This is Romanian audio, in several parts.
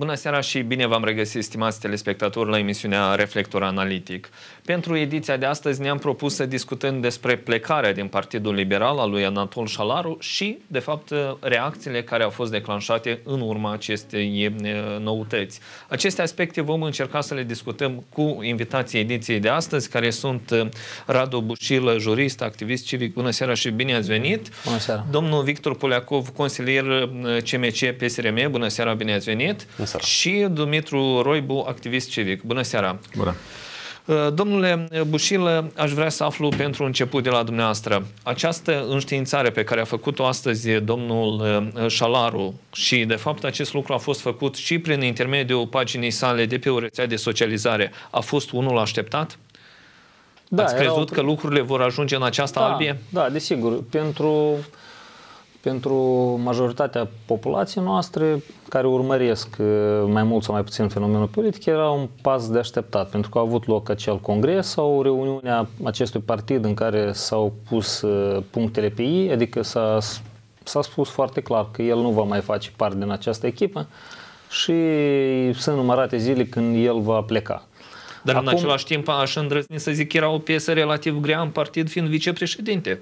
Bună seara și bine v-am regăsit, stimați telespectatori, la emisiunea Reflector Analitic. Pentru ediția de astăzi ne-am propus să discutăm despre plecarea din Partidul Liberal al lui Anatol Șalaru și, de fapt, reacțiile care au fost declanșate în urma acestei noutăți. Aceste aspecte vom încerca să le discutăm cu invitații ediției de astăzi, care sunt Radu Bușilă, jurist, activist civic. Bună seara și bine ați venit! Bună seara! Domnul Victor Poliacov, consilier CMC PSRM. Bună seara, bine ați venit! Bună seara. Și Dumitru Roibu, activist civic. Bună seara! Bună! Domnule Bușilă, aș vrea să aflu pentru început de la dumneavoastră această înștiințare pe care a făcut-o astăzi domnul Șalaru și de fapt acest lucru a fost făcut și prin intermediul paginii sale de pe o rețea de socializare. A fost unul așteptat? Da, ați crezut că lucrurile vor ajunge în această albie? Da, desigur. Pentru majoritatea populației noastre care urmăresc mai mult sau mai puțin fenomenul politic, era un pas de așteptat, pentru că a avut loc acel congres sau reuniunea acestui partid în care s-au pus punctele pe i, adică s-a spus foarte clar că el nu va mai face parte din această echipă și sunt numărate zile când el va pleca. Dar în același timp aș îndrăzni să zic că era o piesă relativ grea în partid fiind vicepreședinte.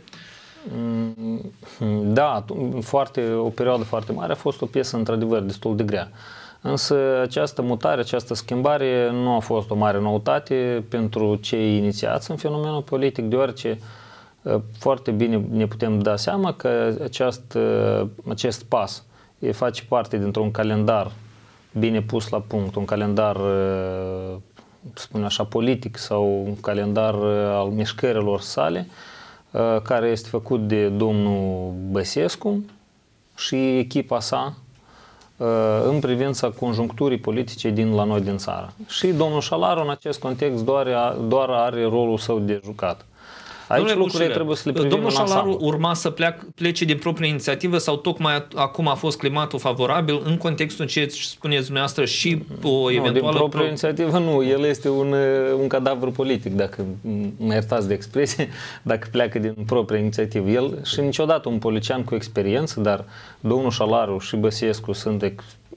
Da, o perioadă foarte mare a fost o piesă într-adevăr destul de grea. Însă această mutare, această schimbare nu a fost o mare noutate pentru cei inițiați în fenomenul politic, deoarece foarte bine ne putem da seama că acest pas face parte dintr-un calendar bine pus la punct, un calendar, spune așa, politic sau un calendar al mișcărilor sale, care este făcut de domnul Băsescu și echipa sa în privința conjuncturii politice la noi din țară. Și domnul Șalaru în acest context doar are rolul său de jucat. Aici lucrurile trebuie să le privim domnul în Șalaru ansamblu. urma să plece din proprie inițiativă sau tocmai acum a fost climatul favorabil în contextul ce spuneți dumneavoastră și o eventuală... Nu, din proprie inițiativă nu, el este un cadavru politic, dacă mă iertați de expresie, dacă pleacă din proprie inițiativă. El și niciodată un politician cu experiență, dar domnul Șalaru și Băsescu sunt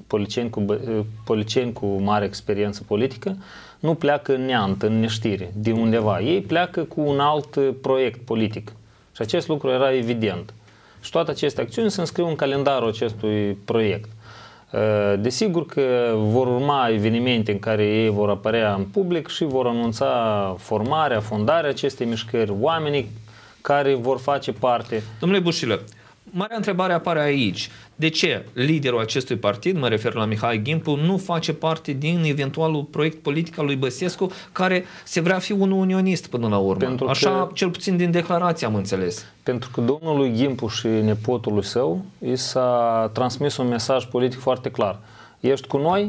politicieni cu mare experiență politică, nu pleacă în neant, în neștire, de undeva. Ei pleacă cu un alt proiect politic. Și acest lucru era evident. Și toate aceste acțiuni se înscriu în calendarul acestui proiect. Desigur că vor urma evenimente în care ei vor apărea în public și vor anunța formarea, fondarea acestei mișcări, oamenii care vor face parte. Domnule Bușilă, marea întrebare apare aici. De ce liderul acestui partid, mă refer la Mihai Gimpu, nu face parte din eventualul proiect politic al lui Băsescu, care se vrea fi unul unionist până la urmă? Așa, cel puțin din declarație am înțeles. Pentru că domnului Gimpu și nepotului său i s-a transmis un mesaj politic foarte clar. Ești cu noi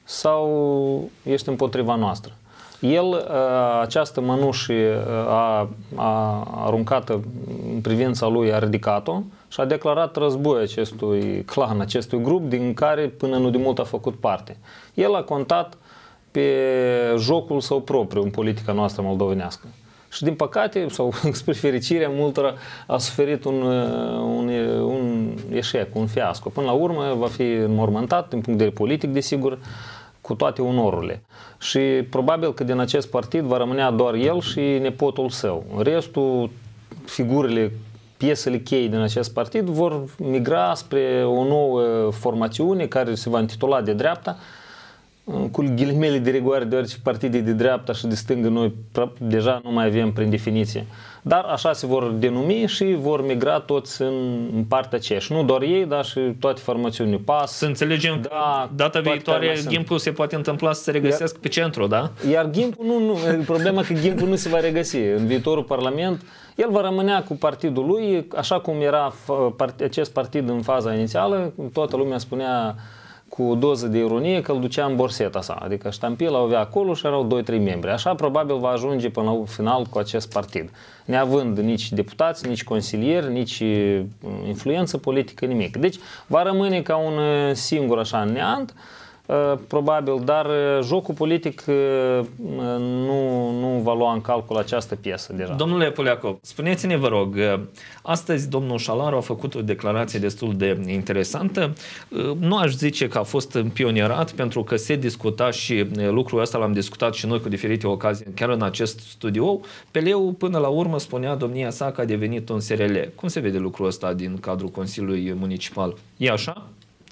sau ești împotriva noastră? El, această mănușă aruncată în privința lui, a ridicat-o și a declarat război acestui clan, acestui grup din care până nu de mult a făcut parte. El a contat pe jocul său propriu în politica noastră moldovenească. Și din păcate, sau spre fericirea multora, a suferit un eșec, un fiasco. Până la urmă va fi înmormântat din punct de vedere politic, desigur, cu toate onorurile. Și probabil că din acest partid va rămânea doar el și nepotul său. În restul, figurile, piesele cheie din acest partid vor migra spre o nouă formațiune care se va intitula de dreapta, cu ghilimele de rigoare, deoarece partidii de dreapta și de stângă noi deja nu mai avem prin definiție. Dar așa se vor denumi și vor migra toți în partea aceea. Și nu doar ei, dar și toate formațiunile PAS. Să înțelegem că data viitoare Gimpu se poate întâmpla să se regăsească pe centru, da? Iar Gimpu nu, problema că Gimpu nu se va regăsi în viitorul Parlament. El va rămânea cu partidul lui, așa cum era acest partid în faza inițială. Toată lumea spunea cu o doză de ironie că îl ducea în borseta sa, adică ștampila o avea acolo și erau 2-3 membri. Așa probabil va ajunge până la final cu acest partid, neavând nici deputați, nici consilieri, nici influență politică, nimic. Deci va rămâne ca un singur așa neant, probabil, dar jocul politic nu va lua în calcul această piesă deja. Domnule Poliakov, spuneți-ne, vă rog, astăzi domnul Șalaru a făcut o declarație destul de interesantă. Nu aș zice că a fost împionierat, pentru că se discuta și lucrul ăsta l-am discutat și noi cu diferite ocazii, chiar în acest studio. Peleu, până la urmă, spunea domnia sa că a devenit un SRL. Cum se vede lucrul ăsta din cadrul Consiliului Municipal? E așa?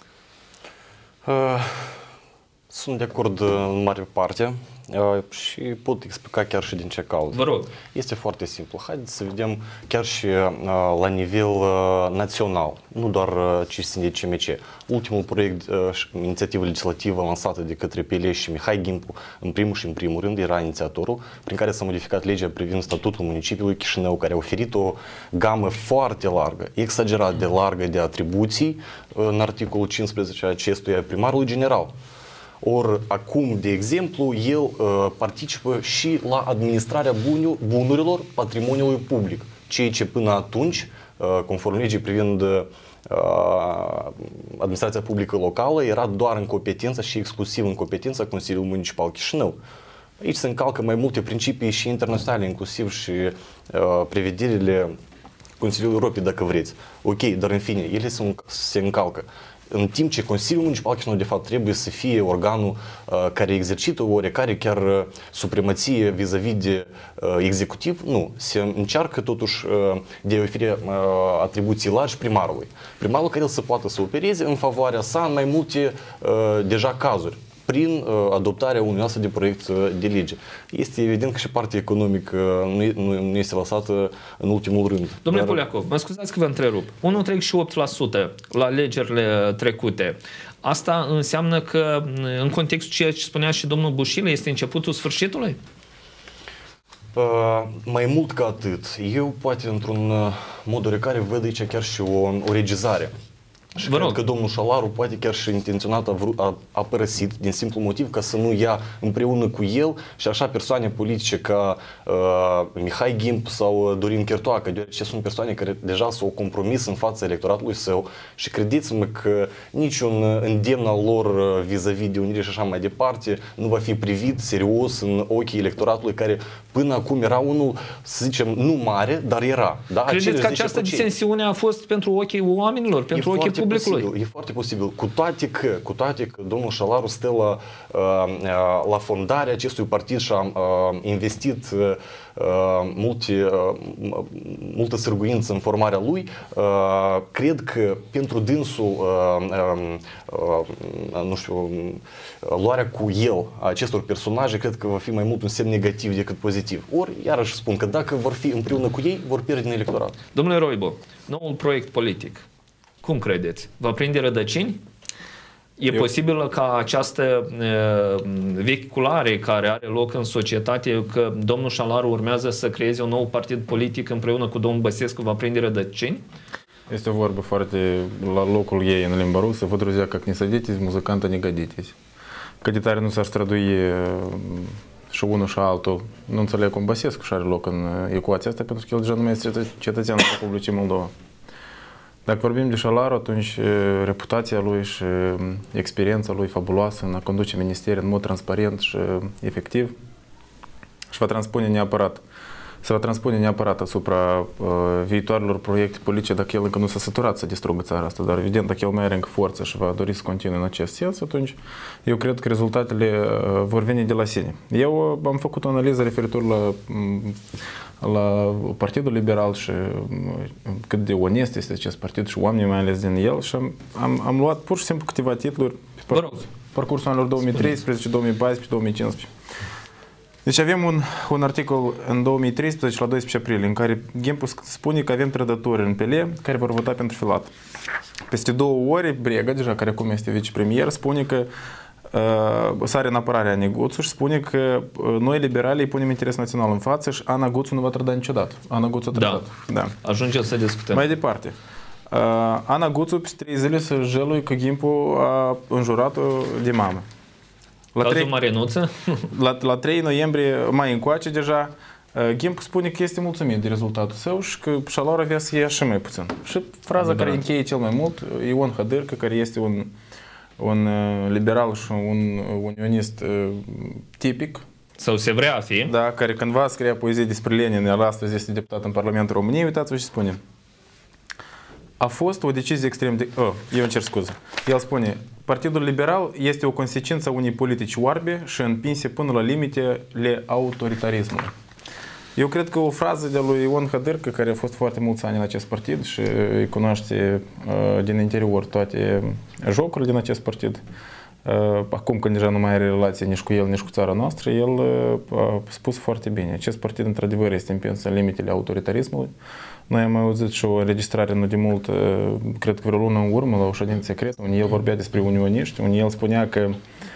Sunt de acord în mare parte și pot explica chiar și din ce cauză. Vă rog. Este foarte simplu. Haideți să vedem chiar și la nivel național, nu doar CSND-CMC. Ultimul proiect, inițiativă legislativă lansată de către Peleu și Mihai Gimpu, în primul rând, era inițiatorul, prin care s-a modificat legea privind statutul municipiului Chișinău, care a oferit o gamă foarte largă, exagerat de largă de atribuții în articolul 15 acestuia primarului general. Ori acum, de exemplu, el participă și la administrarea bunurilor patrimoniului public, ceea ce până atunci, conform legii privind administrația publică locală, era doar în competența și exclusiv în competența Consiliului Municipal Chișinău. Aici se încalcă mai multe principii și internaționale, inclusiv și prevederile Consiliului Europei, dacă vreți. Ok, dar în fine, ele se încalcă. În timp ce Consiliul Municipal Chișinău, de fapt, trebuie să fie organul care exercită oarecare chiar supremație vis-a-vis de executiv, nu. Se încearcă totuși de a oferi atribuții largi primarului. Primarul care să poată să opereze în favoarea sa în mai multe deja cazuri, prin adoptarea unui astfel de proiect de lege. Este evident că și partea economică nu este lăsată în ultimul rând. Domnule Poliakov, mă scuzați că vă întrerup. 1,38% la alegerile trecute. Asta înseamnă că, în contextul ceea ce spunea și domnul Bușilă, este începutul sfârșitului? Mai mult ca atât. Eu, poate, într-un mod oarecare, văd aici chiar și o regizare. Și cred că domnul Șalaru poate chiar și intenționat a părăsit din simplu motiv ca să nu ia împreună cu el și așa persoane politice ca Mihai Gimp sau Dorin Chertoacă, deoarece sunt persoane care deja s-au compromis în fața electoratului său și credeți-mă că niciun îndemn al lor vis-a-vis de unire și așa mai departe nu va fi privit serios în ochii electoratului care până acum era unul, să zicem, nu mare, dar era. Da? Credeți că această disensiune a fost pentru ochii oamenilor, pentru ochii publicului? E foarte posibil. Cu toate că domnul Șalaru stă la fondarea acestui partid și a investit multă sârguință în formarea lui, cred că pentru dânsul, nu știu, luarea cu el a acestor personaje, cred că va fi mai mult un semn negativ decât pozitiv. Ori, iarăși spun că dacă vor fi împreună cu ei, vor pierde din electorat. Domnule Roibo, noul proiect politic, cum credeți? Va prinde rădăcini? E posibil ca această vehiculare care are loc în societate, că domnul Șalaru urmează să creeze un nou partid politic împreună cu domnul Băsescu, va prinde rădăcini? Este o vorbă foarte la locul ei în limba rusă. Vă, друзья, как не садитесь, muzicanta не годитесь. Cât de tare nu s-ar strădui și unul și altul, nu înțeleg cum Băsescu și are loc în ecuația asta, pentru că el deja nu mai este cetățean al Republicii Moldova. Dacă vorbim de Șalaru, atunci reputația lui și experiența lui fabuloasă în a conduce ministerii în mod transparent și efectiv se va transpune neapărat asupra viitoarelor proiecte politice, dacă el încă nu s-a săturat să distrugă țara asta, dar evident dacă el mai are încă forță și va dori să continue în acest sens, atunci eu cred că rezultatele vor veni de la sine. Eu am făcut o analiză referitor la Partidul Liberal și cât de onest este acest partid și oamenii mai ales din el și am luat pur și simplu câteva titluri pe parcursul anilor 2013, 2014, 2015. Deci avem un articol în 2013, la 12 aprilie, în care Gimpu spune că avem trădători în Peleu care vor vota pentru Filat. Peste 2 ore, Brega, deja care acum este vicepremier, spune că sare în apărarea Ani Guțu și spune că noi liberali îi punem interes național în față și Ana Guțu nu va trăda niciodată. Ana Guțu a trădat. Da. Ajungem să discutăm. Mai departe. Ana Guțu peste 3 zile să jălui că Gimpu a înjurat-o de mamă. La 3 noiembrie, mai încoace deja, Gimpu spune că este mulțumit de rezultatul său și că Șalaru avea să ia și mai puțin. Și fraza care încheie cel mai mult, Ion Hădârcă, care este un un liberal și un unionist tipic. Sau se vrea a fi. Da, care cândva scria poezie despre Lenin, iar astăzi este deputat în Parlamentul României, uitați-vă ce spune. A fost o decizie extrem de... eu îmi cer scuze. El spune, Partidul Liberal este o consecință a unei politici oarbe și împinse până la limitele autoritarismului. Eu cred că o frază de lui Ion Hădărcă, care a fost foarte mulți ani în acest partid și îi cunoaște din interior toate jocurile din acest partid, acum când deja nu mai are relație nici cu el, nici cu țara noastră, el a spus foarte bine. Acest partid, într-adevăr, este împins în limitele autoritarismului. Noi am auzit și o înregistrare nu de mult, cred că vreo lună în urmă, la o ședință secretă, unde el vorbea despre unioniști, unde el spunea că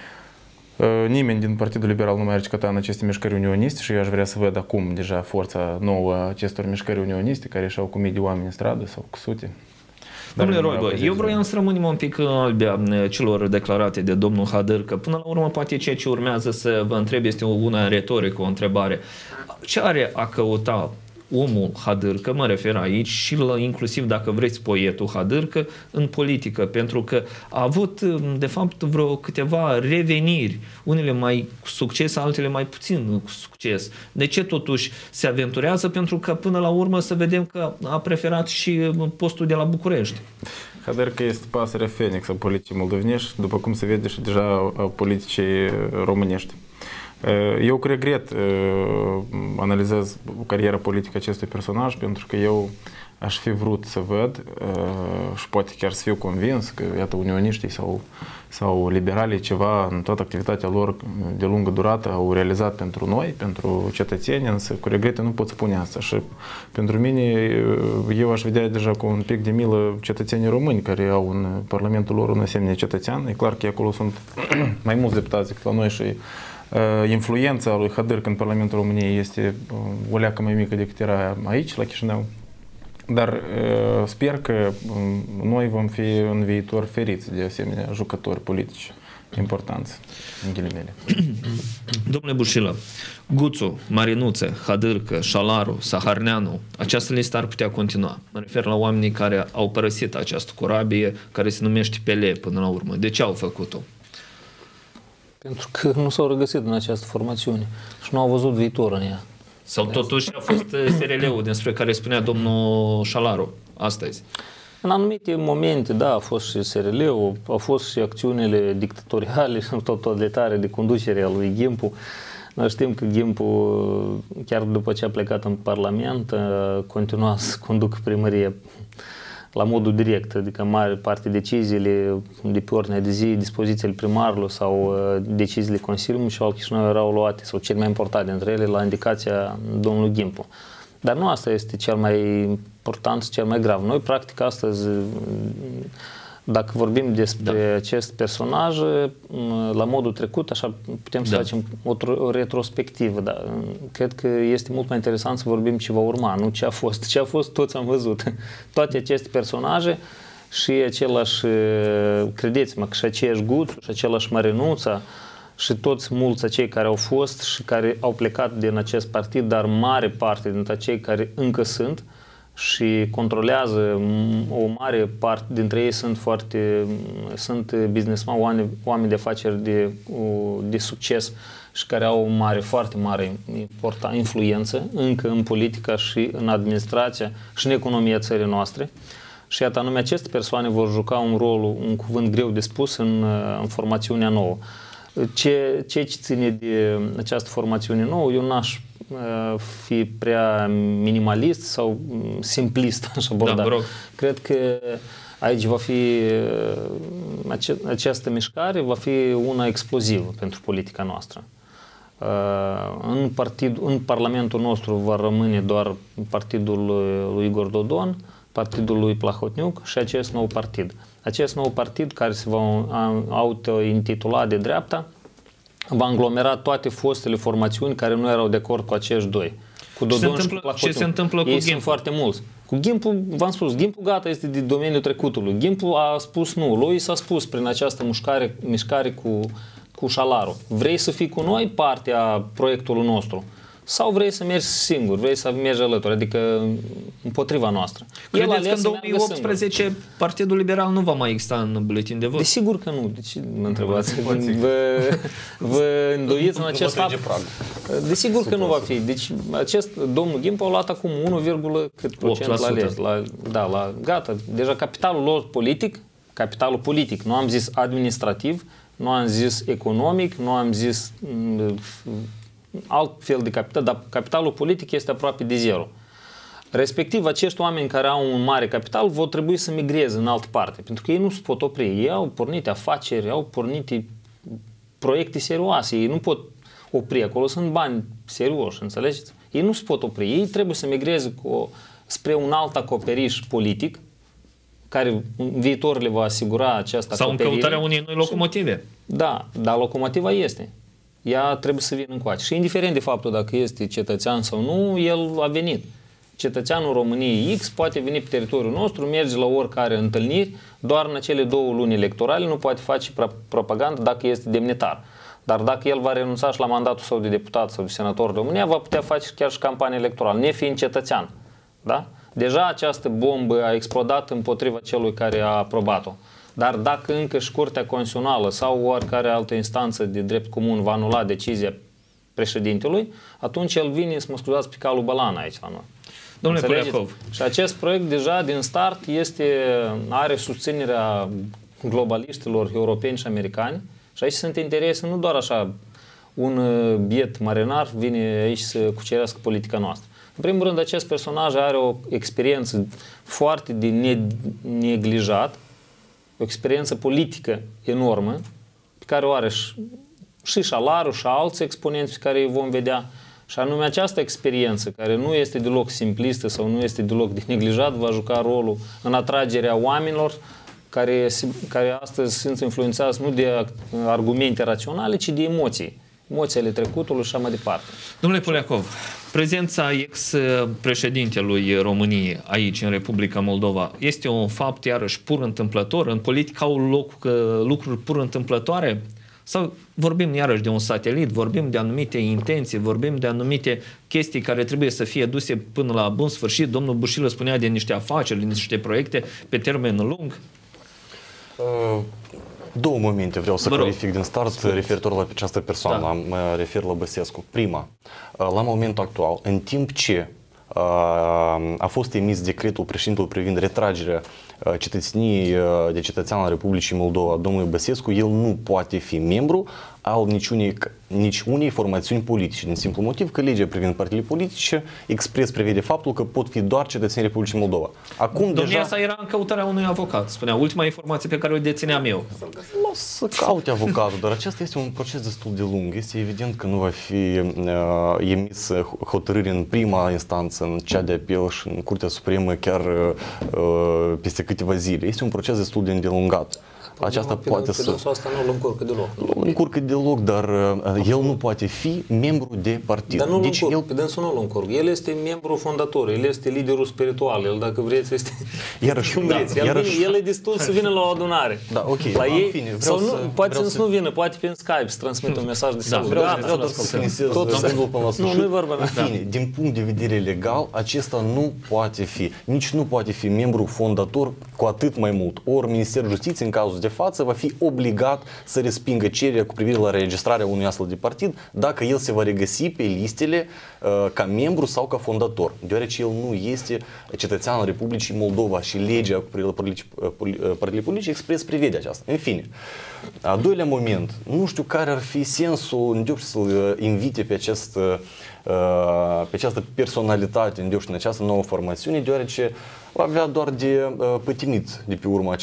nimeni din Partidul Liberal nu mai are căta în aceste mișcări unioniste și eu aș vrea să văd acum deja forța nouă a acestor mișcări unioniste care ieșeau cu mii de oameni în stradă sau cu sute. Domnule Roibă, eu vreau să rămânem un pic albea celor declarate de domnul Hădărcă. Până la urmă, poate ceea ce urmează să vă întreb este una retorică, o întrebare. Ce are a căuta omul Hădărcă, mă refer aici și la, inclusiv dacă vreți poetul Hădărcă, în politică, pentru că a avut de fapt vreo câteva reveniri, unele mai cu succes, altele mai puțin cu succes. De ce totuși se aventurează? Pentru că până la urmă să vedem că a preferat și postul de la București. Hădărcă este pasărea Fenix a politicii moldovenești, după cum se vede și deja a politicii românești. Eu cu regret analizez cariera politică acestui personaj pentru că eu aș fi vrut să văd și poate chiar să fiu convins că iată unioniștii sau liberalii ceva în toată activitatea lor de lungă durată au realizat pentru noi, pentru cetățeni, însă cu regrete nu pot spune asta și pentru mine eu aș vedea deja cu un pic de milă cetățenii români care au în Parlamentul lor un asemenea cetățean. E clar că acolo sunt mai mulți deputați decât la noi și influența lui Hădărcă în Parlamentul României este o leacă mai mică decât era aici, la Chișinău. Dar sper că noi vom fi în viitor feriți de asemenea jucători politici importanți, în ghilimele. Domnule Bușilă, Guțu, Marinuță, Hădărcă, Șalaru, Saharneanu, această listă ar putea continua. Mă refer la oamenii care au părăsit această corabie care se numește PL până la urmă. De ce au făcut-o? Pentru că nu s-au regăsit în această formațiune și nu au văzut viitor în ea. Sau totuși a fost SRL-ul despre care spunea domnul Șalaru astăzi? În anumite momente, da, a fost și SRL-ul, au fost și acțiunile dictatoriale și totalitare de conducere a lui Ghimpu. Noi știm că Ghimpu, chiar după ce a plecat în Parlament, continua să conducă primăria la modul direct, adică mare parte deciziile de pe ordinea de zi, dispozițiile primarului sau deciziile Consiliului și al Chișinău erau luate, sau cel mai important dintre ele, la indicația domnului Ghimpu. Dar nu asta este cel mai important, cel mai grav. Noi, practic, astăzi, dacă vorbim despre acest personaj, la modul trecut, așa putem să facem o retrospectivă, dar cred că este mult mai interesant să vorbim ce va urma, nu ce a fost. Ce a fost, toți am văzut. Toate aceste personaje și același, credeți-mă, că și aceeași Guțu, și același Marinuța, și toți mulți acei care au fost și care au plecat din acest partid, dar mare parte dintre cei care încă sunt și controlează, o mare parte dintre ei sunt businessmen, oameni de afaceri de succes și care au o mare, foarte mare influență încă în politica și în administrația și în economia țării noastre. Și iată, anume aceste persoane vor juca un cuvânt greu de spus în formațiunea nouă. Ce ține de această formațiune nouă, eu n-aș fi prea minimalist sau simplist, aș aborda. Cred că aici va fi, această mișcare va fi una explozivă pentru politica noastră. În Parlamentul nostru va rămâne doar partidul lui Igor Dodon, partidul lui Plahotniuc și acest nou partid. Acest nou partid, care se va auto-intitula de dreapta, va înglomera toate fostele formațiuni care nu erau de acord cu acești doi. Cu Dodon și cu Plahotniuc. Ce se întâmplă cu Ghimpu? Ghimpu? Sunt foarte mulți. Cu Ghimpu, v-am spus, Ghimpu gata, este de domeniul trecutului. Ghimpu a spus nu. Lui s-a spus prin această mișcare cu Șalaru. Vrei să fii cu noi partea proiectului nostru? sau vrei să mergi singur, vrei să mergi alături, adică împotriva noastră. Credeți că în 2018 Partidul Liberal nu va mai exista în buletin de vot? Desigur că nu. Deci mă întrebați. Vă îndoiți în acest fapt? Desigur că nu va fi. Deci acest domnul Ghimpă a luat acum 1,8% la legi. Gata. Deja capitalul politic, nu am zis administrativ, nu am zis economic, nu am zis alt fel de capital, dar capitalul politic este aproape de zero. Respectiv, acești oameni care au un mare capital vor trebui să migreze în altă parte, pentru că ei nu se pot opri. Ei au pornite afaceri, au pornite proiecte serioase, ei nu pot opri. Acolo sunt bani serioși, înțelegeți? Ei nu se pot opri. Ei trebuie să migreze spre un alt acoperiș politic, care în viitor le va asigura această acoperire. Sau în căutarea unei noi locomotive. Da, dar locomotiva este. Ea trebuie să vină încoace. Și indiferent de faptul dacă este cetățean sau nu, el a venit. Cetățeanul României X poate veni pe teritoriul nostru, merge la oricare întâlniri, doar în acele 2 luni electorale nu poate face propagandă dacă este demnitar. Dar dacă el va renunța și la mandatul său de deputat sau de senator în România, va putea face chiar și campanie electorală, nefiind cetățean. Da? Deja această bombă a explodat împotriva celui care a aprobat-o. Dar dacă încă și Curtea Constituțională sau oricare altă instanță de drept comun va anula decizia președintelui, atunci el vine, să mă scuzați, pe calul balan aici la noi. Domnule Poliakov. Și acest proiect deja din start are susținerea globaliștilor europeni și americani și aici sunt interese, nu doar așa un biet marinar vine aici să cucerească politica noastră. În primul rând, acest personaj are o experiență foarte de neglijat, o experiență politică enormă, pe care o are și Șalaru și alți exponenți pe care îi vom vedea. Și anume această experiență, care nu este deloc simplistă sau nu este deloc de neglijat, va juca rolul în atragerea oamenilor care astăzi sunt influențați nu de argumente raționale, ci de emoții. Emoțiile trecutului și așa mai departe. Domnule Poliakov, prezența ex-președintelui României aici, în Republica Moldova, este un fapt iarăși pur întâmplător? În politică au loc lucruri pur întâmplătoare? Sau vorbim iarăși de un satelit, vorbim de anumite intenții, vorbim de anumite chestii care trebuie să fie duse până la bun sfârșit? Domnul Bușilă spunea de niște afaceri, de niște proiecte pe termen lung. Două momente vreau să clarific din start referitor la această persoană, mă refer la Băsescu. Prima, la momentul actual, în timp ce a fost emis decretul președintelui privind retragerea cetățeniei de cetățean al Republicii Moldova, domnului Băsescu, el nu poate fi membru al niciunei formațiuni politice, din simplu motiv că legea privind partiile politice expres prevede faptul că pot fi doar cetățenii Republicii Moldova. Acum domnia sa era în căutarea unui avocat, spunea, ultima informație pe care o dețineam eu. Să caute avocatul, dar acesta este un proces destul de lung. Este evident că nu va fi emis hotărâre în prima instanță, în cea de apel și în Curtea Supremă chiar peste câteva zile. Este un proces destul de îndelungat. Aceasta poate să... Asta nu îl încurcă deloc. Nu încurcă deloc, dar el nu poate fi membru de partid. Dar nu deci pe dânsul nu îl încurcă. El este membru fondator, el este liderul spiritual, el, dacă vreți, este... El e destul să vină la o adunare. Da, ok. La ei, poate să nu vină, poate prin Skype să transmită un mesaj de salut. Vreau doar să finisez gândul până la sfârșit. Nu-i vorba. În fine, din punct de vedere legal, acesta nu poate fi. Nici nu poate fi membru fondator, cu atât mai mult. Ori Ministerul Justiției, în cazul de față, va fi obligat să respingă cererea cu privire la înregistrarea unui astfel de partid dacă el se va regăsi pe listele ca membru sau ca fondator, deoarece el nu este cetățean al Republicii Moldova și legea cu privire la partidele politice expres prevede aceasta. În fine, a doilea moment, nu știu care ar fi sensul să-l invite pe această personalitate în această nouă formațiune, deoarece va avea doar de pătimit de pe urma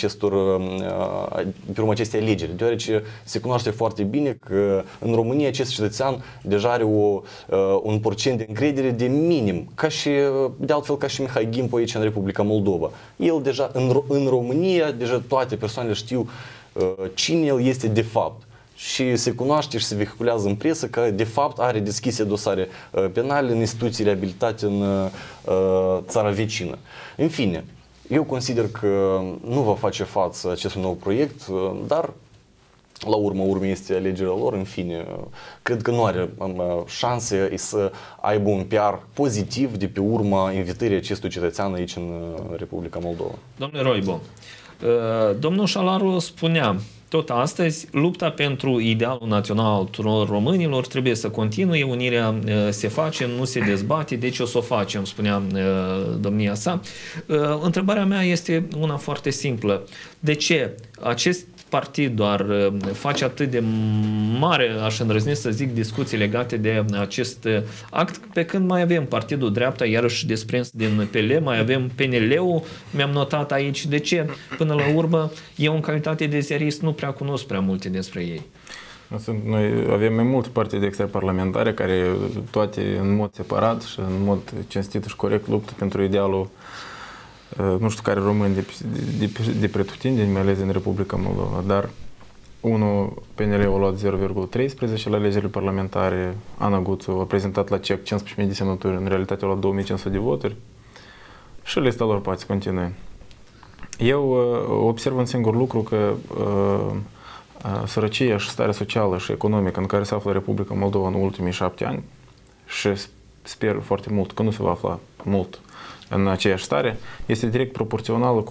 acestei alegeri, deoarece se cunoaște foarte bine că în România acest cetățean deja are un procent de încredere de minim, de altfel ca și Mihai Ghimpă aici în Republica Moldova. El deja, în România, deja toate persoanele știu cine el este de fapt. Și se cunoaște și se vehiculează în presă că de fapt are deschise dosare penale în instituțiile abilitate în țara vecină. În fine, eu consider că nu va face față acestui nou proiect, dar la urma urmei este alegerea lor, în fine, cred că nu are șanse să aibă un PR pozitiv de pe urma invitării acestui cetățean aici în Republica Moldova. Domnule Roibo, domnul Șalaru spunea tot astăzi, lupta pentru idealul național al tuturor românilor trebuie să continue, unirea se face, nu se dezbate, deci o să o facem, spunea domnia sa. Întrebarea mea este una foarte simplă. De ce acest partid doar face atât de mare, aș îndrăzni să zic, discuții legate de acest act, pe când mai avem Partidul Dreapta, iarăși desprins din PL, mai avem PNL-ul, mi-am notat aici. De ce? Până la urmă, eu în calitate de ziarist nu prea cunosc prea multe despre ei. Noi avem mai multe partide extraparlamentare care toate în mod separat și în mod cinstit și corect luptă pentru idealul nu știu care români de pretutindeni, mai ales în Republica Moldova, dar unul, PNL-ul a luat 0,13 la alegerile parlamentare, Ana Guțu a prezentat la CEC 15.000 de semnături, în realitate a luat 2500 de voturi și lista lor poate continue. Eu observ un singur lucru, că sărăcia și starea socială și economică în care se află Republica Moldova în ultimii 7 ani, și sper foarte mult că nu se va afla mult în aceeași stare, este direct proporțională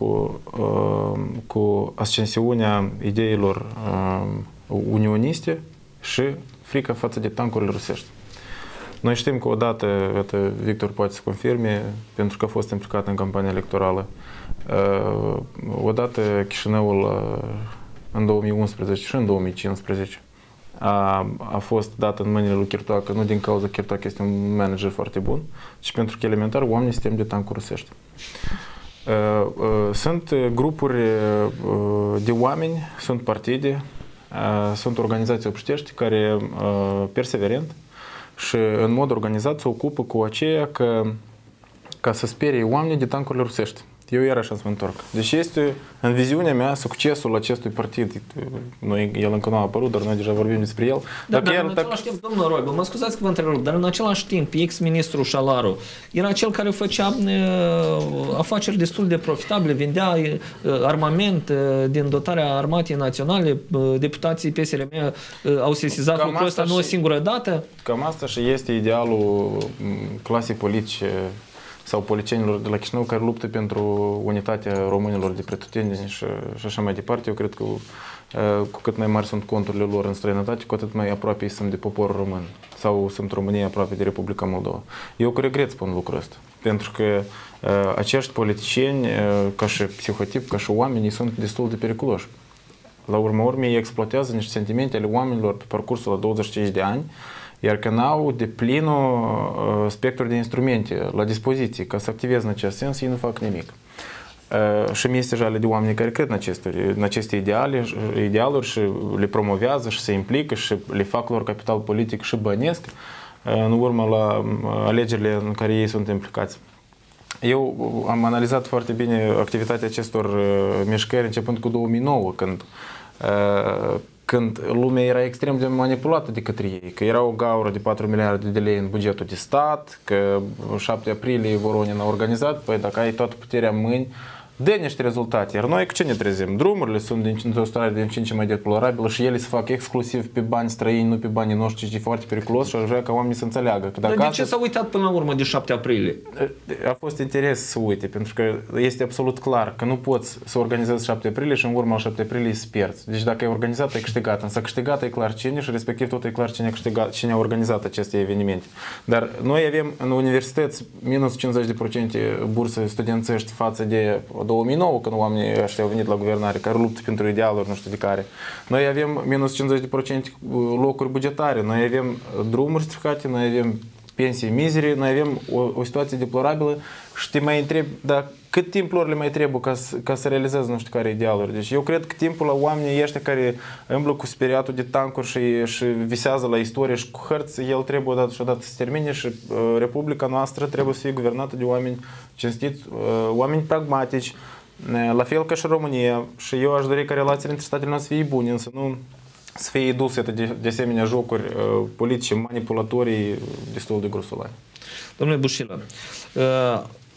cu ascensiunea ideilor unioniste și frica față de tancurile rusești. Noi știm că odată, Victor poate să confirme, pentru că a fost implicat în campania electorală, odată Chișinăul în 2011 și în 2015 a fost dat în mâinile lui Chirtoacă, nu din cauza că Chirtoacă este un manager foarte bun, ci pentru că elementar oamenii se tem de tancuri rusești. Sunt grupuri de oameni, sunt partide, sunt organizații obștești care perseverent și în mod organizat se ocupă cu aceea ca să sperie oamenii de tancurile rusești. Eu iarăși să mă întorc. Deci este, în viziunea mea, succesul acestui partid. El încă nu a apărut, dar noi deja vorbim despre el. Dar în același timp, domnul Roibo, mă scuzați că vă întrerup, dar în același timp, ex-ministrul Șalaru era cel care făcea afaceri destul de profitabile, vendea armament din dotarea Armatei Naționale, deputații PSRM au sesizat lucrul ăsta nu o singură dată. Cam asta și este idealul clasei politice sau policienilor de la Chișinău care luptă pentru unitatea românilor de pretutindeni și așa mai departe. Eu cred că cu cât mai mari sunt conturile lor în străinătate, cu atât mai aproape sunt de poporul român sau sunt România aproape de Republica Moldova. Eu cu regret spun lucrul ăsta, pentru că acești politicieni, ca și psihotip, ca și oamenii, sunt destul de periculoși. La urma urmei, ei exploatează niște sentimente ale oamenilor pe parcursul la 25 de ani, iar că n-au de plinul spectru de instrumente la dispoziție ca să activeze în acest sens, ei nu fac nimic. Și mi este jale de oameni care cred în aceste idealuri și le promovează și se implică și le fac lor capital politic și bănesc în urmă la alegerile în care ei sunt implicați. Eu am analizat foarte bine activitatea acestor mișcări începând cu 2009, când lumea era extrem de manipulată de către ei, că era o gaură de 4 miliarde de lei în bugetul de stat, că 7 aprilie Voronin a organizat, păi dacă ai toată puterea în mâini, dă niște rezultate. Iar noi cu ce ne trezim? Drumurile sunt într-o stare din ce în ce mai deplorabilă și ele se fac exclusiv pe bani străini, nu pe banii noștri, și e foarte periculos și aș vrea ca oamenii să înțeleagă. Că dar de ce s-a uitat până la urmă de 7 aprilie? A fost interes să uite, pentru că este absolut clar că nu poți să organizezi 7 aprilie și în urma 7 aprilie să pierzi. Deci dacă ai organizat, ai câștigat. Însă câștigat e clar cine și respectiv tot e clar cine a organizat aceste evenimente. Dar noi avem în universități minus 50% burse studențești față de 2009, când oamenii ăștia au venit la guvernare, care luptă pentru idealuri, nu știu de care. Noi avem minus 50% locuri bugetare, noi avem drumuri stricate, noi avem pensii mizere, noi avem o situație deplorabilă și te mai întreb, dar cât timp lor le mai trebuie ca să realizeze nu știu care idealuri. Deci eu cred că timpul la oamenii ăștia care îmblă cu speriatul de tancuri și visează la istorie și cu hărți, el trebuie odată și odată să se termine și Republica noastră trebuie să fie guvernată de oameni cinstiți, oameni pragmatici, la fel ca și România. Și eu aș dori ca relațiile între statele noastre să fie bune, însă nu să fie induse de asemenea jocuri politice, manipulatorii destul de grosolani. Domnule Bușilă,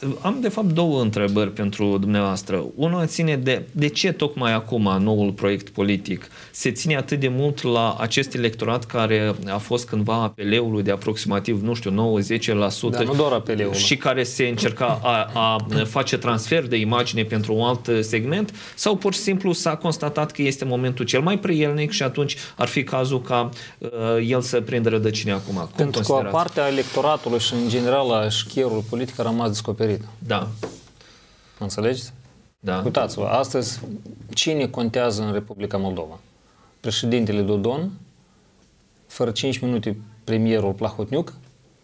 Am de fapt două întrebări pentru dumneavoastră. Una ține de ce tocmai acum noul proiect politic se ține atât de mult la acest electorat care a fost cândva APL-ului de aproximativ, nu știu, 9-10%. Dar nu doar APL-ul. Și care se încerca a face transfer de imagine pentru un alt segment, sau pur și simplu s-a constatat că este momentul cel mai prielnic și atunci ar fi cazul ca el să prindă rădăcini acum? Cum pentru că o parte a electoratului și în general a șcherului politic a rămas descoperită. Da. Înțelegeți? Da. Uitați-vă, astăzi cine contează în Republica Moldova? Președintele Dodon, fără 5 minute premierul Plahotniuc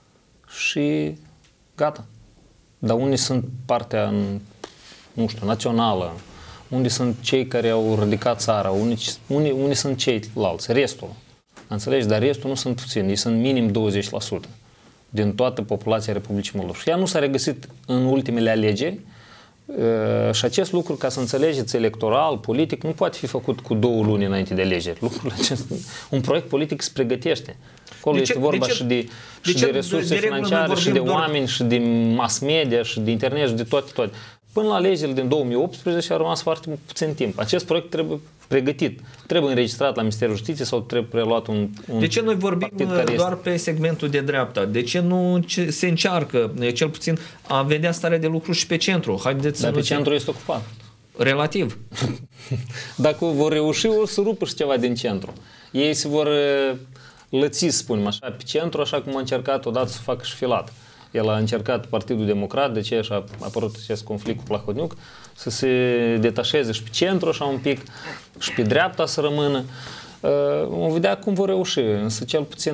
și gata. Dar unde sunt partea, nu știu, națională? Unde sunt cei care au ridicat țara? Unde sunt ceilalți? Restul. Înțelegi? Dar restul nu sunt puțini. Ei sunt minim 20% din toată populația Republicii Moldova. Și ea nu s-a regăsit în ultimele alegeri și acest lucru, ca să înțelegeți, electoral, politic, nu poate fi făcut cu 2 luni înainte de alegeri. Lucrul acesta, un proiect politic se pregătește. Acolo este vorba și de resurse financiare, și de oameni, și de mass media, și de internet, și de toate. Până la alegerile din 2018 a rămas foarte puțin timp. Acest proiect trebuie pregătit. Trebuie înregistrat la Ministerul Justiției sau trebuie preluat un De ce noi vorbim doar pe segmentul de dreapta? De ce nu se încearcă, cel puțin, a vedea starea de lucru și pe centru? Dar pe centru este ocupat. Relativ. Dacă vor reuși, o să rupă și ceva din centru. Ei se vor lăți, spunem așa, pe centru, așa cum a încercat odată să facă și Filat. El a încercat Partidul Democrat, de ce a apărut acest conflict cu Plahotniuc, să se detașeze și pe centru așa un pic și pe dreapta să rămână. Vom vedea cum vor reuși, însă cel puțin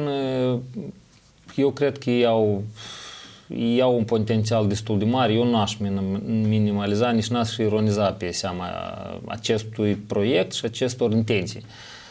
eu cred că ei au un potențial destul de mare. Eu n-aș minimaliza, nici n-aș ironiza pe seama acestui proiect și acestor intenții.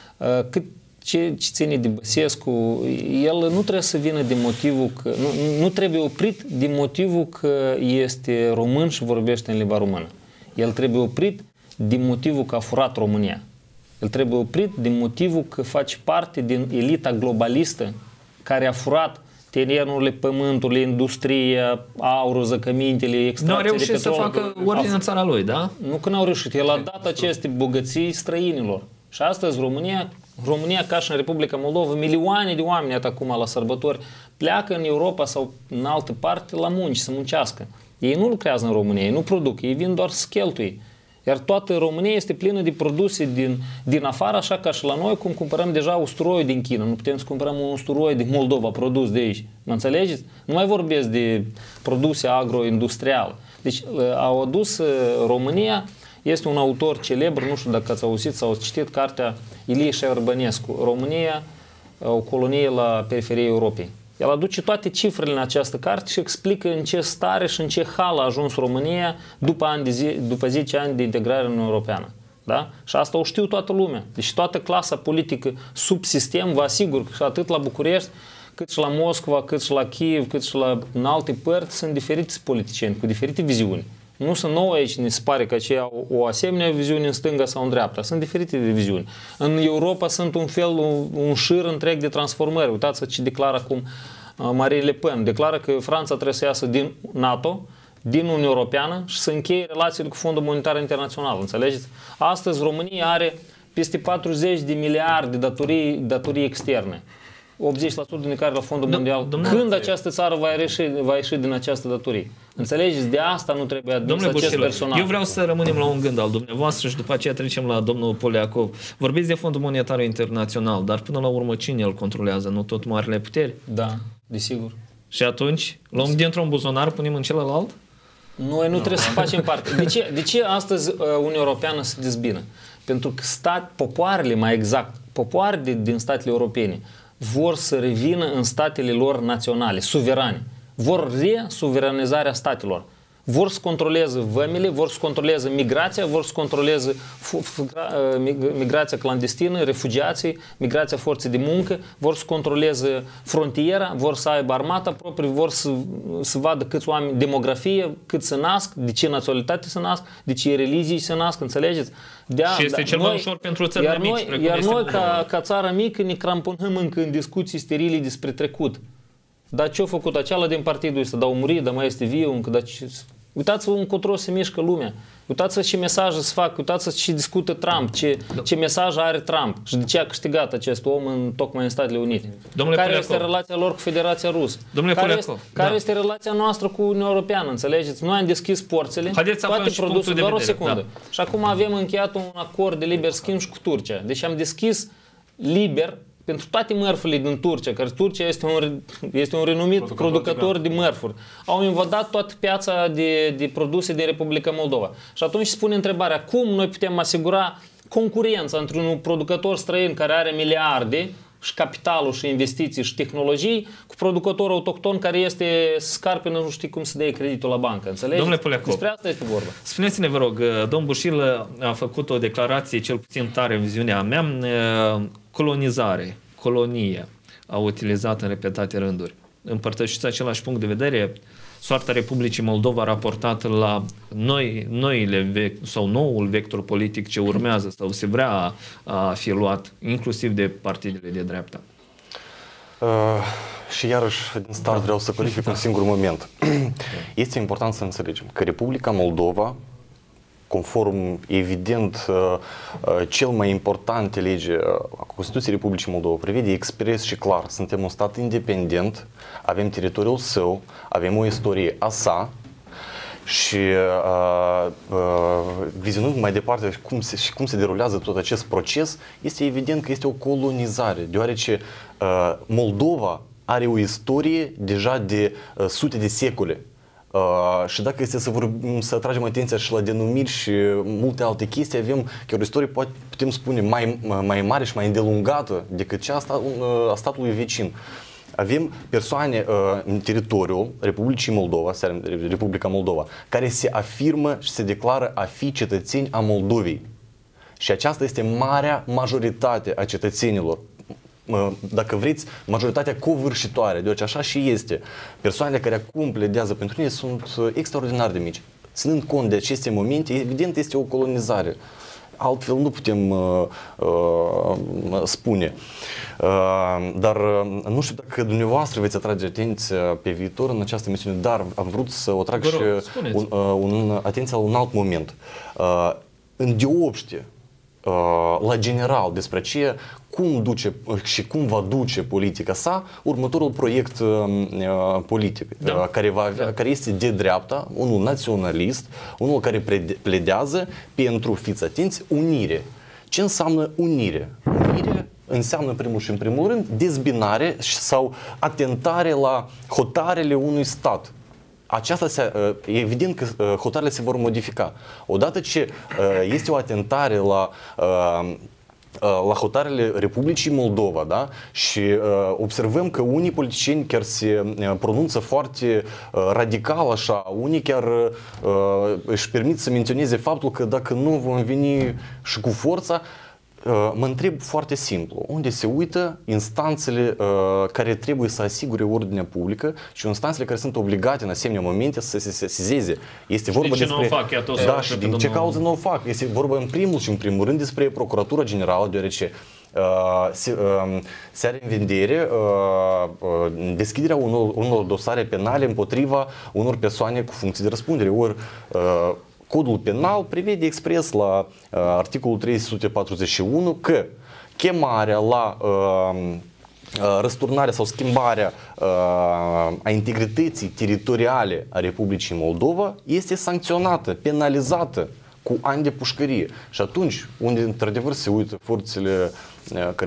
Cât ce ține de Băsescu, el nu trebuie să vină de motivul că, nu trebuie oprit din motivul că este român și vorbește în limba română. El trebuie oprit din motivul că a furat România. El trebuie oprit din motivul că face parte din elita globalistă care a furat terenurile, pământurile, industria, aurul, zăcămintele, extracția de petrol. Nu a reușit să facă ordine în țara lui, da? Nu că n-au reușit. El a dat aceste bogății străinilor. Și astăzi România, ca și în Republica Moldova, milioane de oameni acum la sărbători pleacă în Europa sau în altă parte la munci, să muncească. Ei nu lucrează în România, ei nu produc, ei vin doar să cheltuie. Iar toată România este plină de produse din afară, așa ca și la noi, cum cumpărăm deja usturoiul din China. Nu putem să cumpărăm un usturoi din Moldova produs de aici. Mă înțelegeți? Nu mai vorbesc de produse agroindustriale. Deci au adus România. Este un autor celebr, nu știu dacă ați auzit sau ați citit cartea Ilie Șaiorbănescu, România, o colonie la periferia Europei. El aduce toate cifrele în această carte și explică în ce stare și în ce hal a ajuns România după 10 ani de integrare în Uniunea Europeană. Da? Și asta o știu toată lumea. Deci toată clasa politică sub sistem, vă asigur că și atât la București, cât și la Moscova, cât și la Kiev, cât și la în alte părți, sunt diferiți politicieni cu diferite viziuni. Nu sunt nouă aici, ne se pare că aceia au o asemenea viziune în stânga sau în dreapta. Sunt diferite de viziuni. În Europa sunt un șir întreg de transformări. Uitați ce declară acum Marine Le Pen. Declară că Franța trebuie să iasă din NATO, din Uniunea Europeană și să încheie relațiile cu Fondul Monetar Internațional. Înțelegeți? Astăzi România are peste 40 de miliarde datorii externe. 80% din care la Fondul Mondial. Când această țară va ieși din această datorie? Înțelegeți? De asta nu trebuie adus acest personaj. Eu vreau să rămânem la un gând al dumneavoastră și după aceea trecem la domnul Poliakov. Vorbiți de Fondul Monetar Internațional, dar până la urmă cine îl controlează? Nu tot marile puteri? Da, desigur. Și atunci luăm dintr-un buzunar, punem în celălalt? Noi nu trebuie să facem parte. De ce astăzi Uniunea Europeană se dezbină? Pentru că popoarele, mai exact, popoarele din statele europene vor să revină în statele lor naționale, suverane. Vor resuveranizarea statelor. Vor să controleze vămile, vor să controleze migrația, vor să controleze migrația clandestină, refugiații, migrația forței de muncă, vor să controleze frontiera, vor să aibă armata proprie, vor să vadă câți oameni, demografie, cât se nasc, de ce naționalitate se nasc, de ce religii se nasc, înțelegeți? Și este cel mai ușor pentru țările mici. Iar noi, ca țară mică, ne cramponăm încă în discuții sterile despre trecut. Dar ce-a făcut acela din partidul ăsta? Dar a murit, dar mai este viu încă, dar Uitați-vă încotro se mișcă lumea. Uitați-vă ce mesaje se fac, uitați-vă ce discută Trump, ce mesaj are Trump și de ce a câștigat acest om tocmai în Statele Unite. Care este relația lor cu Federația Rusă? Care este relația noastră cu Uniunea Europeană, înțelegeți? Noi am deschis porțile, toate produsele, doar o secundă. Și acum avem încheiat un acord de liber schimb și cu Turcia. Deci am deschis liber pentru toate mărfurile din Turcia, că Turcia este un renumit producător de mărfuri. Au invadat toată piața de produse din Republica Moldova. Și atunci se pune întrebarea, cum noi putem asigura concurența între un producător străin care are miliarde și capitalul și investiții și tehnologii cu producătorul autohton care este scarpe, nu știu cum să dea creditul la bancă, înțelegeți? Domnule Poleacov, despre asta este vorba. Spuneți-ne, vă rog, domnul Bușil a făcut o declarație cel puțin tare în viziunea mea, colonizare, colonie, a utilizat în repetate rânduri. Împărtășiți același punct de vedere? Soarta Republicii Moldova raportată la noul vector politic ce urmează sau se vrea a fi luat, inclusiv de partidele de dreapta? Și iarăși, din start vreau să clarific un singur moment. Este important să înțelegem că Republica Moldova, conform, evident, cel mai important lege a Constituției Republicii Moldova, prevede expres și clar. Suntem un stat independent, avem teritoriul său, avem o istorie a și vizionând mai departe cum se derulează tot acest proces, este evident că este o colonizare, deoarece Moldova are o istorie deja de sute de secole. Și dacă este să tragem atenția și la denumiri și multe alte chestii, avem chiar o istorie, putem spune, mai mare și mai îndelungată decât cea a statului vecin. Avem persoane în teritoriul Republicii Moldova, Republica Moldova, care se afirmă și se declară a fi cetățeni a Moldovei. Și aceasta este marea majoritate a cetățenilor. Dacă vreți, majoritatea covârșitoare, deoarece așa și este. Persoanele care acum pledează pentru ei sunt extraordinar de mici. Ținând cont de aceste momente, evident este o colonizare. Altfel nu putem spune. Dar nu știu dacă dumneavoastră veți atrage atenția pe viitor în această misiune, dar am vrut să o trag și atenția la un alt moment. Îndeopște la general despre aceea cum duce și cum va duce politica sa următorul proiect politic, care este de dreapta, unul naționalist, unul care pledează pentru, fiți atenți, unire. Ce înseamnă unire? Unire înseamnă în primul rând dezbinare sau atentare la hotarele unui stat. Aceasta e evident că hotarele se vor modifica. Odată ce este o atentare la hotarele Republicii Moldova, da? Și observăm că unii politicieni chiar se pronunță foarte radical așa, unii chiar își permit să menționeze faptul că dacă nu vom veni și cu forța, mă întreb foarte simplu, unde se uită instanțele care trebuie să asigure ordinea publică și instanțele care sunt obligate în asemenea momente să se sesizeze. Este vorba despre... nu o fac? Da, și din ce cauză nu o fac? Este vorba în primul rând despre Procuratura Generală, deoarece se are în vedere deschiderea unor dosare penale împotriva unor persoane cu funcții de răspundere. Ori Codul penal prevede expres la articolul 341 că chemarea la răsturnarea sau schimbarea a integrității teritoriale a Republicii Moldova este sancționată, penalizată cu ani de pușcărie. Și atunci, unde într-adevăr se uită forțele care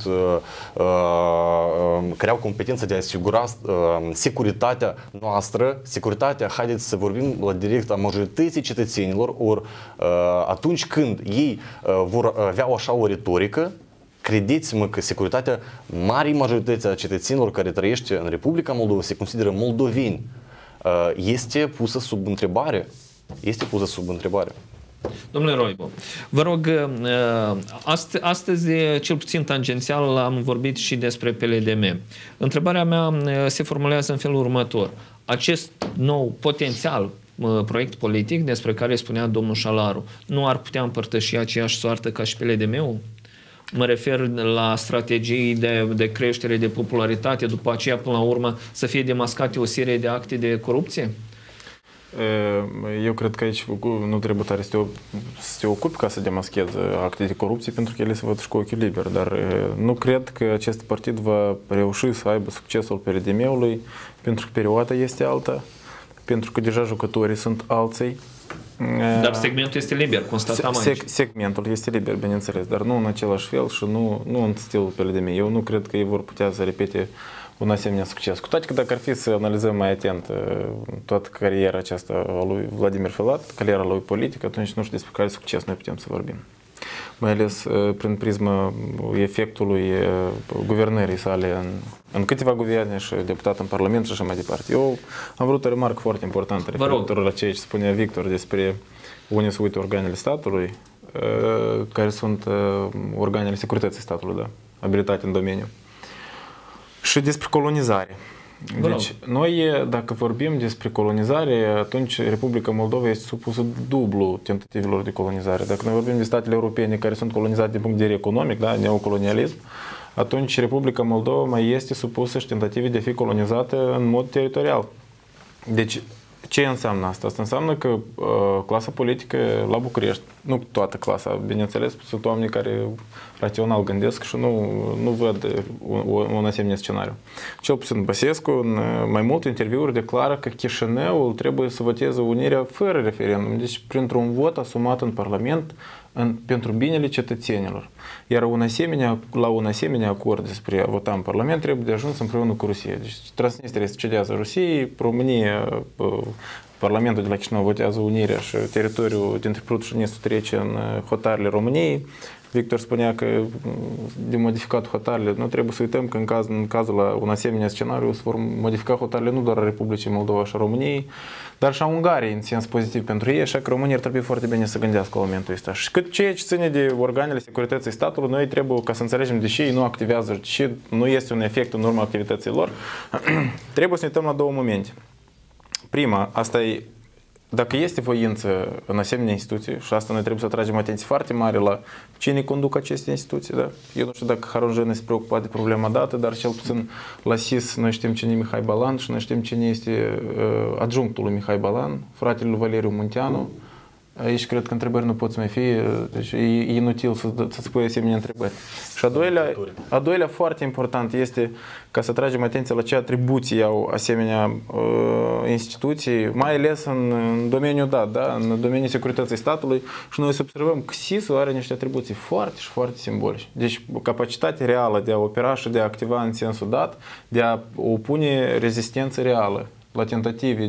care au competența de a asigura securitatea noastră, haideți să vorbim la direct a majorității cetățenilor, ori atunci când ei vor avea așa o retorică, credeți-mă că securitatea marii majorității a cetățenilor care trăiește în Republica Moldova, se consideră moldoveni, este pusă sub întrebare. Domnule Roibo, vă rog, astăzi, cel puțin tangențial, am vorbit și despre PLDM. Întrebarea mea se formulează în felul următor. Acest nou potențial proiect politic despre care spunea domnul Șalaru, nu ar putea împărtăși aceeași soartă ca și PLDM-ul? Mă refer la strategii de creștere de popularitate, după aceea, până la urmă, să fie demascate o serie de acte de corupție? Eu cred că aici nu trebuie tare să te ocupi ca să demascheze acte de corupție pentru că ele se văd și cu ochiul liber, dar nu cred că acest partid va reuși să aibă succesul PRDM-ului pentru că perioada este alta, pentru că deja jucătorii sunt alții. Dar segmentul este liber, constatăm aici. Segmentul este liber, bineînțeles, dar nu în același fel și nu în stilul PRDM. Eu nu cred că ei vor putea să repete un asemenea succes. Cu toate că dacă ar fi să analizăm mai atent toată cariera aceasta a lui Vladimir Filat, cariera lui politică, atunci nu știu despre care succes noi putem să vorbim. Mai ales prin prisma efectului guvernării sale în câteva guverne și deputat în Parlament și așa mai departe. Eu am vrut o remarcă foarte importantă referitor la ceea ce spunea Victor despre unde se uită organele statului, care sunt organele securității statului, da, abilitate în domeniu. Și despre colonizare. Deci, noi, dacă vorbim despre colonizare, atunci Republica Moldova este supusă dublu tentativelor de colonizare. Dacă noi vorbim de statele europene care sunt colonizate din punct de vedere economic, da, neocolonialism, atunci Republica Moldova mai este supusă și tentative de a fi colonizată în mod teritorial. Deci, ce înseamnă asta? Asta înseamnă că clasa politică la București, nu toată clasa, bineînțeles, sunt oameni care rațional gândesc și nu văd un asemenea scenariu. Cel puțin Băsescu, în mai multe interviuri, declară că Chișinăul trebuie să voteze unirea fără referendum, deci printr-un vot asumat în Parlament pentru binele cetățenilor. Iar la un asemenea acord despre a vota în Parlament trebuie de ajuns împreună cu Rusia. Deci Transnistria se cedează Rusiei, România, Parlamentul de la Chișinău votează unirea și teritoriul dintre Prut și Nistru trece în hotarele României. Victor spunea că de modificat hotarele, nu trebuie să uităm că în cazul la un asemenea scenariu se vor modifica hotarele nu doar a Republicii Moldova și a României, dar și a Ungariei în sens pozitiv pentru ei, așa că România ar trebui foarte bine să gândească la momentul ăsta. Și cât ceea ce ține de organele securității statului, noi trebuie, ca să înțelegem de ce ei nu activează și nu este un efect în urma activității lor, trebuie să ne uităm la două momente. Prima, asta e dacă este voință în asemenea instituții, și asta noi trebuie să atragem atenție foarte mare la cine conduc aceste instituții, da? Eu nu știu dacă Harunjene se preocupa de problema dată, dar cel puțin la SIS noi știm cine e Mihai Balan și noi știm cine este adjunctul lui Mihai Balan, fratele lui Valeriu Munteanu. Aici cred că întrebări nu pot să mai fie, deci e inutil să-ți pui asemenea întrebări. Și a doilea foarte important este ca să tragem atenție la ce atribuții au asemenea instituții, mai ales în domeniul în domeniul securității statului și noi să observăm că SIS-ul are niște atribuții foarte și foarte simbolice. Deci capacitatea reală de a opera și de a activa în sensul dat, de a opune rezistență reală la tentative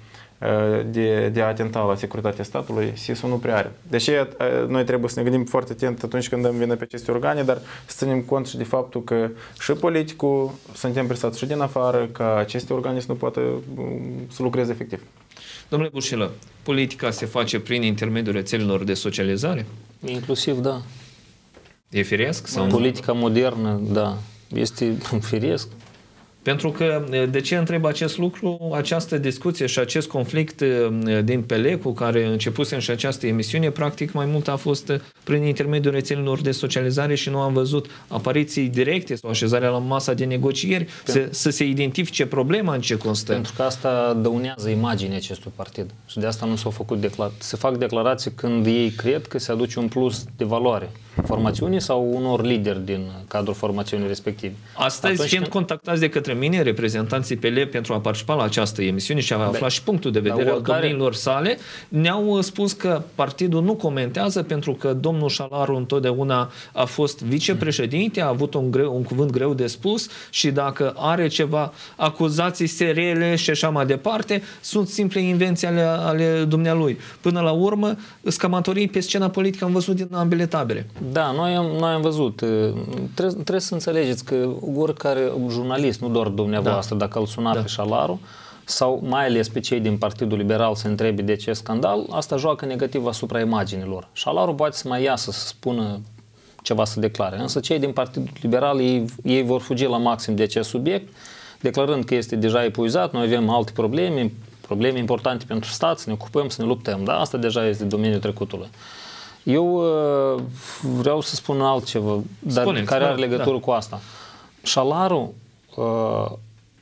de a atenta la securitatea statului, SIS-ul nu prea are. Deși noi trebuie să ne gândim foarte atent atunci când dăm vină pe aceste organe, dar să ținem cont și de faptul că și politicul suntem presați și din afară ca aceste organe să nu poată să lucreze efectiv. Domnule Burșilă, politica se face prin intermediul rețelelor de socializare? Inclusiv, da. E firesc? Sau politica modernă, da. Este firesc. Pentru că, de ce întreb acest lucru? Această discuție și acest conflict din Pelecu, care începuse și această emisiune, practic mai mult a fost prin intermediul rețelelor de socializare și nu am văzut apariții directe sau așezarea la masa de negocieri, să se identifice problema în ce constă. Pentru că asta dăunează imaginea acestui partid și de asta nu s-au făcut se fac declarații când ei cred că se aduce un plus de valoare formațiunii sau unor lideri din cadrul formațiunii respective. Astăzi, fiind contactați de către mine, reprezentanții PL pentru a participa la această emisiune și a aflat și punctul de vedere al domnilor sale, ne-au spus că partidul nu comentează pentru că domnul Șalaru întotdeauna a fost vicepreședinte, a avut un cuvânt greu de spus și dacă are ceva acuzații seriale și așa mai departe, sunt simple invenții ale dumnealui. Până la urmă, scamatorii pe scena politică am văzut din ambele tabere. Da, noi am văzut. Trebuie să înțelegeți că oricare jurnalist, nu doar dumneavoastră, dacă îl suna pe Șalaru, sau mai ales pe cei din Partidul Liberal să întrebe de ce scandal, asta joacă negativ asupra imaginilor. Șalaru poate să mai iasă să spună ceva, să declare. Însă cei din Partidul Liberal, ei vor fugi la maxim de acest subiect, declarând că este deja epuizat, noi avem alte probleme importante pentru stat, să ne ocupăm, să ne luptăm. Da? Asta deja este domeniul trecutului. Eu vreau să spun altceva, dar care are legătură cu asta. Șalaru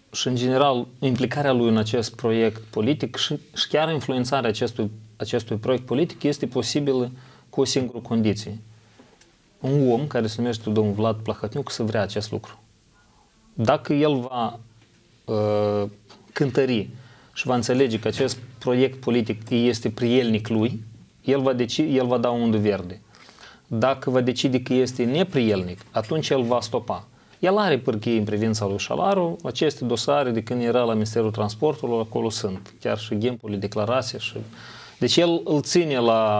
și în general implicarea lui în acest proiect politic și chiar influențarea acestui proiect politic este posibilă cu o singură condiție. Un om care se numește domnul Vlad Plahotniuc să vrea acest lucru. Dacă el va cântări și va înțelege că acest proiect politic este prielnic lui, el va da undă verde. Dacă va decide că este neprielnic, atunci el va stopa. El are pârghii în privința lui Șalaru, aceste dosare de când era la Ministerul Transportului, acolo sunt, chiar și ghempurile, declarații. Deci el îl ține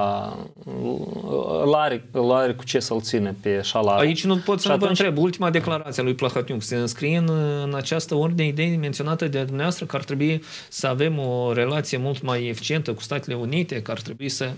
îl are cu ce să-l ține pe Șalaru. Aici nu pot să vă întreb, ultima declarație a lui Plahotniuc se înscrie în această ordine de idei menționată de dumneavoastră, că ar trebui să avem o relație mult mai eficientă cu Statele Unite, că ar trebui să...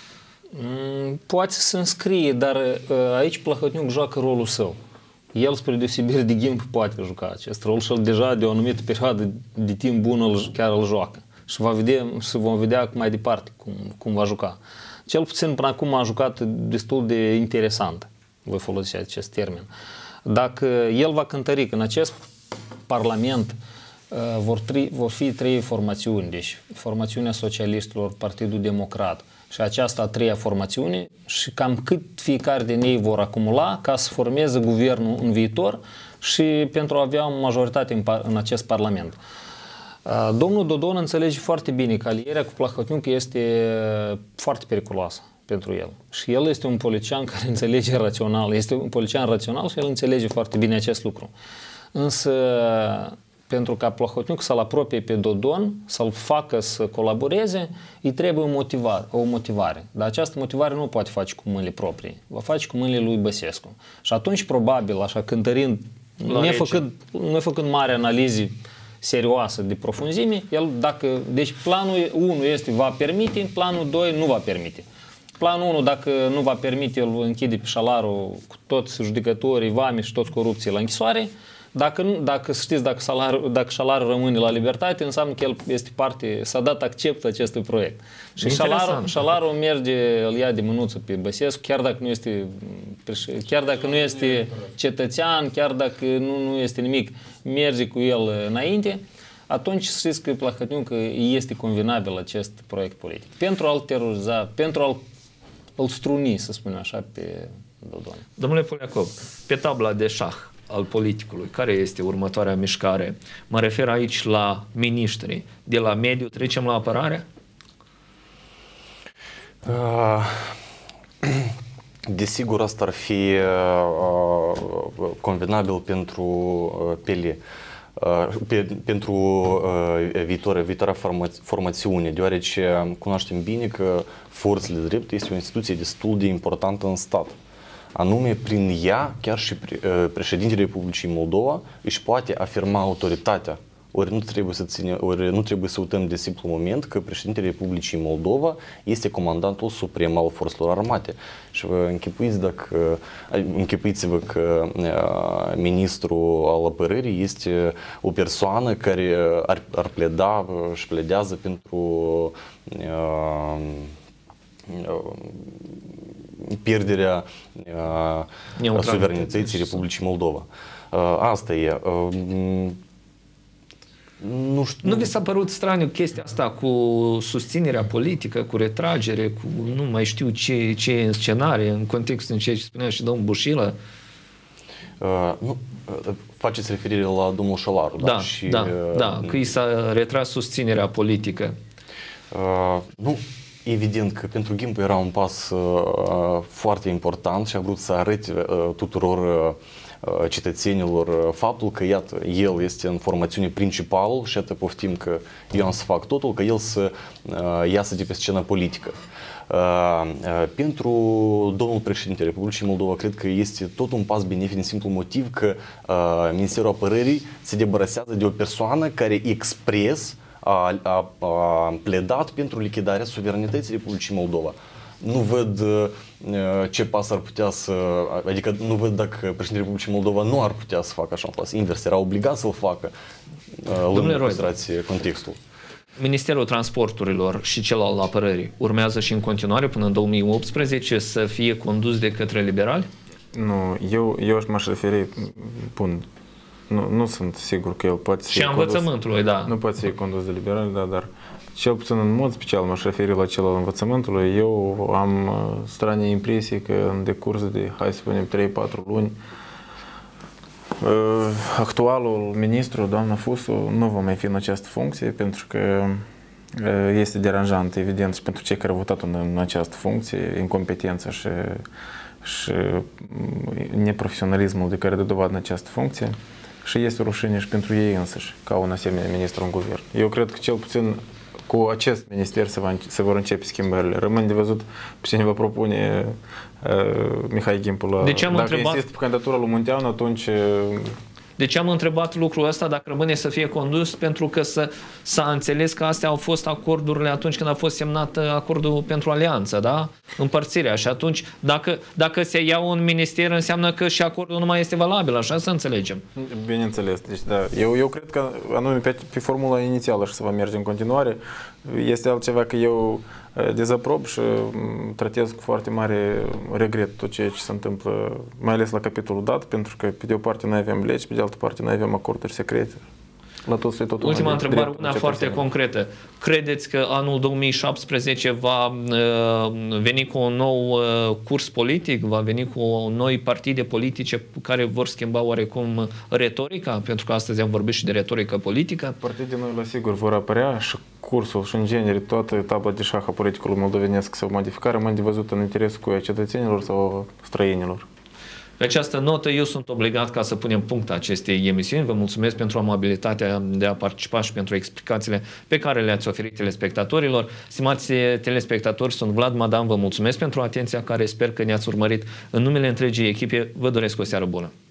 Poate să se înscrie, dar aici Plahotniuc joacă rolul său. El, spre deosebire de Ghimp, poate juca acest rol și deja de o anumită perioadă de timp bun chiar îl joacă. Și vom vedea mai departe cum va juca. Cel puțin până acum a jucat destul de interesant, voi folosi acest termen. Dacă el va cântări că în acest Parlament vor fi 3 formațiuni, deci formațiunea socialiștilor, Partidul Democrat și aceasta a 3-a formațiune, și cam cât fiecare din ei vor acumula ca să formeze guvernul în viitor și pentru a avea o majoritate în acest Parlament. Domnul Dodon înțelege foarte bine că alierea cu Plahotniuc este foarte periculoasă pentru el. Și el este un politician care înțelege rațional, este un politician rațional și el înțelege foarte bine acest lucru. Însă, pentru ca Plahotniuc să-l apropie pe Dodon, să-l facă să colaboreze, îi trebuie o motivare. Dar această motivare nu o poate face cu mâinile proprii, va face cu mâinile lui Băsescu. Și atunci, probabil, așa cântărind, nefăcând mare analize serioasă de profunzime, deci planul 1 va permite, planul 2 nu va permite. Planul 1, dacă nu va permite, îl închide pe Șalaru cu toți judecătorii, vami și toți corupții la închisoare. Dacă Șalaru rămâne la libertate, înseamnă că el este parte, s-a dat accept acestui proiect. Și Șalaru merge, îl ia de mânuță pe Băsescu, chiar dacă nu este cetățean, chiar dacă nu este nimic, merge cu el înainte, atunci știți că Plahotniuc este convenabil acest proiect politic. Pentru a-l teroriza, pentru a-l struni, să spunem așa, pe Dodon. Domnule Poliakov, pe tabla de șah al politicului, care este următoarea mișcare? Mă refer aici la miniștri. De la mediu trecem la apărare? Desigur, asta ar fi convenabil pentru viitoarea formațiune, deoarece cunoaștem bine că forțele de drept este o instituție destul de importantă în stat. Anume, prin ea, chiar și președintele Republicii Moldova își poate afirma autoritatea. Ori nu trebuie să uităm de simplu moment că președintele Republicii Moldova este comandantul suprem al forțelor armate. Și vă închipuiți-vă că ministrul al apărării este o persoană care ar pleda și pledează pentru pierderea suveranității Republicii Moldova. Asta e. Nu vi s-a părut straniu chestia asta cu susținerea politică, cu retragere, cu nu mai știu ce e în scenarie, în contextul în ceea ce spunea și domnul Bușilă? Nu, faceți referire la domnul Șalaru, da? Da, că i s-a retras susținerea politică. Nu, evident că pentru Ghimp era un pas foarte important și a vrut să arate tuturor cetățenilor faptul că, iată, el este în formațiune principală și iată, poftim că eu am să fac totul, că el să iasă de pe scena politică. Pentru domnul președinte Republicii Moldova, cred că este tot un pas benefic din simplu motiv că Ministerul Apărării se debarăsează de o persoană care expres a pledat pentru lichidarea suveranității Republicii Moldova. Nu văd ce pas ar putea adică nu văd dacă președintele Republicii Moldova nu ar putea să facă așa un pas. Invers, era obligat să-l facă, luând în considerație contextul. Ministerul Transporturilor și cel al Apărării urmează și în continuare până în 2018 să fie condus de către liberali? Nu, eu m-aș referi, Nu sunt sigur că el poate să și a învățământului, da. Nu poate să fie condus de liberali, da, dar cel puțin în mod special m-aș referi la cel al învățământului. Eu am stranie impresii că în decurs de, hai să spunem, 3-4 luni, actualul ministru, doamna Fusu, nu va mai fi în această funcție, pentru că este deranjant, evident, și pentru cei care au votat în această funcție, incompetența și neprofesionalismul de care dă dovadă în această funcție, și este rușine și pentru ei însăși, ca un asemenea ministru în guvern. Eu cred că cel puțin cu acest minister se vor începe schimbările. Rămâne de văzut pe cine va propune Mihai Ghimpula. Dacă insistă pe candidatura lui Munteanu, atunci... De ce am întrebat lucrul ăsta dacă rămâne să fie condus? Pentru că s-a înțeles că astea au fost acordurile atunci când a fost semnat acordul pentru alianță, da? Împărțirea. Și atunci, dacă se ia un minister, înseamnă că și acordul nu mai este valabil, așa să înțelegem. Bineînțeles. Deci, da. Eu cred că anume pe formula inițială și să va merge în continuare. Este altceva că eu dezaprob și tratez cu foarte mare regret tot ceea ce se întâmplă, mai ales la capitolul dat, pentru că pe de o parte noi avem legi, pe de altă parte noi avem acorduri secrete. La totul ultima întrebare, una foarte concretă. Credeți că anul 2017 va veni cu un nou curs politic? Va veni cu noi partide politice care vor schimba oarecum retorica? Pentru că astăzi am vorbit și de retorică politică. Partide noi, la sigur, vor apărea și cursul și, în genere, toată tabla de șah a politicului moldovenesc se va modifica, rămâne de văzut în interesul cu cetățenilor sau străinilor. Pe această notă, eu sunt obligat ca să punem punct acestei emisiuni. Vă mulțumesc pentru amabilitatea de a participa și pentru explicațiile pe care le-ați oferit telespectatorilor. Stimați telespectatori, sunt Vlad Madan, vă mulțumesc pentru atenția care sper că ne-ați urmărit. În numele întregii echipe, vă doresc o seară bună.